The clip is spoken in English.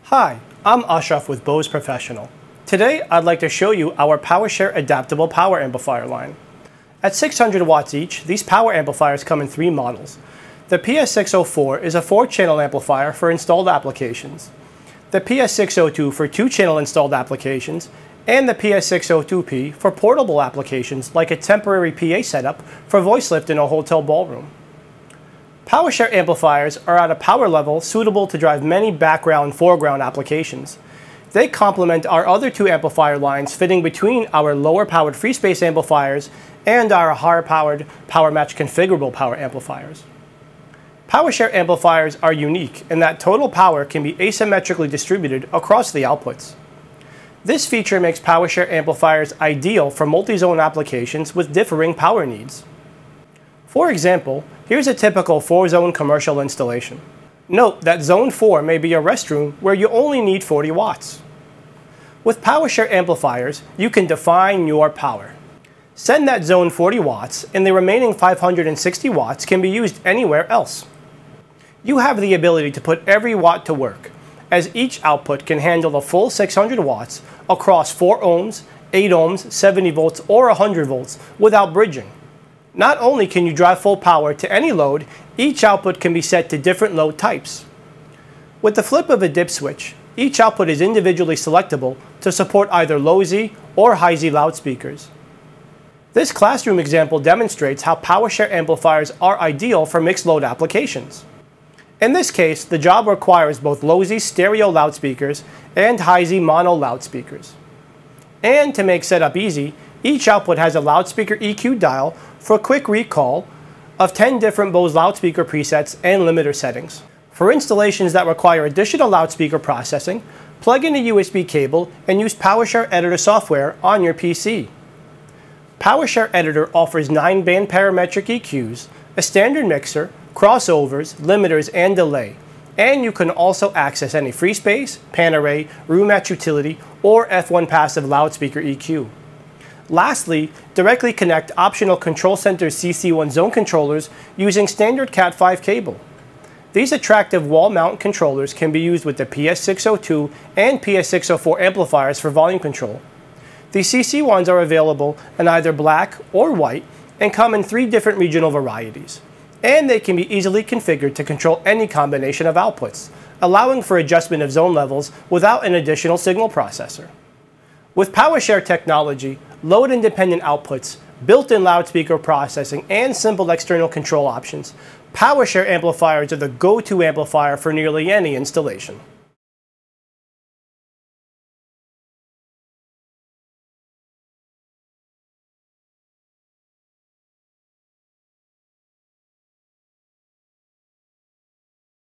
Hi, I'm Ashraf with Bose Professional. Today, I'd like to show you our PowerShare adaptable power amplifier line. At 600 watts each, these power amplifiers come in three models. The PS604 is a 4-channel amplifier for installed applications, the PS602 for 2-channel installed applications, and the PS602P for portable applications like a temporary PA setup for voice lift in a hotel ballroom. PowerShare amplifiers are at a power level suitable to drive many background and foreground applications. They complement our other two amplifier lines fitting between our lower-powered FreeSpace amplifiers and our higher-powered PowerMatch configurable power amplifiers. PowerShare amplifiers are unique in that total power can be asymmetrically distributed across the outputs. This feature makes PowerShare amplifiers ideal for multi-zone applications with differing power needs. For example, here's a typical 4-zone commercial installation. Note that Zone 4 may be a restroom where you only need 40 watts. With PowerShare amplifiers, you can define your power. Send that zone 40 watts, and the remaining 560 watts can be used anywhere else. You have the ability to put every watt to work, as each output can handle the full 600 watts across 4 ohms, 8 ohms, 70 volts, or 100 volts without bridging. Not only can you drive full power to any load, each output can be set to different load types. With the flip of a dip switch, each output is individually selectable to support either low Z or high Z loudspeakers. This classroom example demonstrates how PowerShare amplifiers are ideal for mixed load applications. In this case, the job requires both low Z stereo loudspeakers and high Z mono loudspeakers. And to make setup easy, each output has a loudspeaker EQ dial for quick recall of 10 different Bose loudspeaker presets and limiter settings. For installations that require additional loudspeaker processing, plug in a USB cable and use PowerShare Editor software on your PC. PowerShare Editor offers 9-band parametric EQs, a standard mixer, crossovers, limiters, and delay. And you can also access any FreeSpace, PanArray, RoomMatch utility, or F1 passive loudspeaker EQ. Lastly, directly connect optional Control Center CC1 zone controllers using standard Cat5 cable. These attractive wall mount controllers can be used with the PS602 and PS604 amplifiers for volume control. These CC1s are available in either black or white and come in 3 different regional varieties. And they can be easily configured to control any combination of outputs, allowing for adjustment of zone levels without an additional signal processor. With PowerShare technology, load-independent outputs, built-in loudspeaker processing, and simple external control options, PowerShare amplifiers are the go-to amplifier for nearly any installation.